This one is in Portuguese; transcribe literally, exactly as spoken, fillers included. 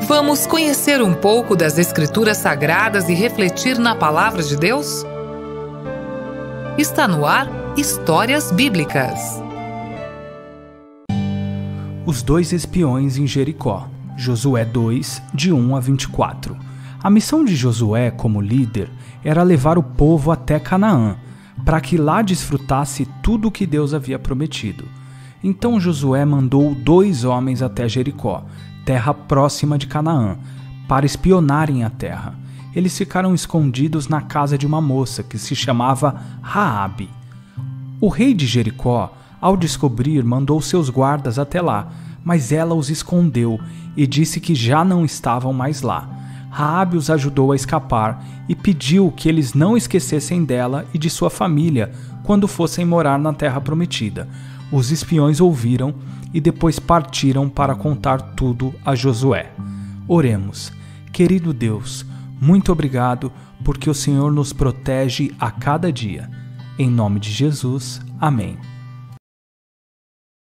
Vamos conhecer um pouco das Escrituras Sagradas e refletir na Palavra de Deus? Está no ar Histórias Bíblicas. Os dois espiões em Jericó. Josué dois, de um a vinte e quatro. A missão de Josué como líder era levar o povo até Canaã, para que lá desfrutasse tudo o que Deus havia prometido. Então Josué mandou dois homens até Jericó, terra próxima de Canaã, para espionarem a terra. Eles ficaram escondidos na casa de uma moça que se chamava Raabe. O rei de Jericó, ao descobrir, mandou seus guardas até lá, mas ela os escondeu e disse que já não estavam mais lá. Raabe os ajudou a escapar e pediu que eles não esquecessem dela e de sua família quando fossem morar na terra prometida. Os espiões ouviram e depois partiram para contar tudo a Josué. Oremos. Querido Deus, muito obrigado porque o Senhor nos protege a cada dia. Em nome de Jesus, amém.